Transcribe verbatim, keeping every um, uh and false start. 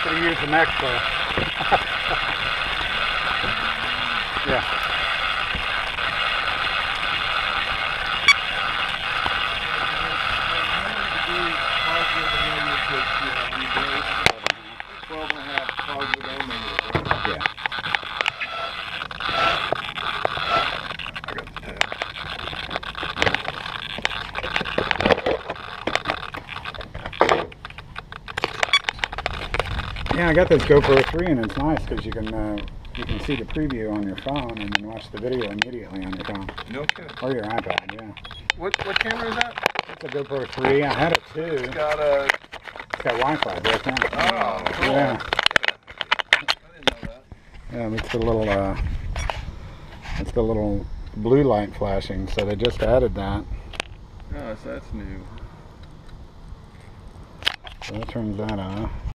could have used some extra. Yeah. twelve and a half positive and negative, right? Yeah. I got the tab. Yeah, I got this GoPro three and it's nice because you can uh, you can see the preview on your phone and then watch the video immediately on your phone. No kidding. Or your iPad, yeah. What what camera is that? It's a GoPro three. I had it too. It's got a. It's got Wi-Fi built in. Oh, cool. Yeah. I didn't know that. Yeah, it's the little uh, it's the little blue light flashing. So they just added that. Oh, so that's new. So that turns that on.